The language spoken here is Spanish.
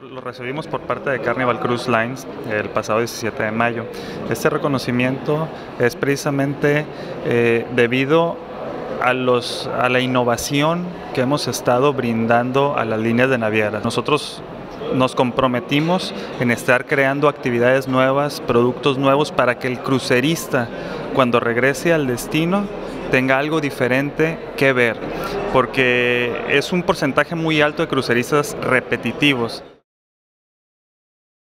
Lo recibimos por parte de Carnival Cruise Lines el pasado 17 de mayo. Este reconocimiento es precisamente debido a la innovación que hemos estado brindando a las líneas de navieras. Nosotros nos comprometimos en estar creando actividades nuevas, productos nuevos para que el crucerista, cuando regrese al destino, tenga algo diferente que ver, porque es un porcentaje muy alto de cruceristas repetitivos.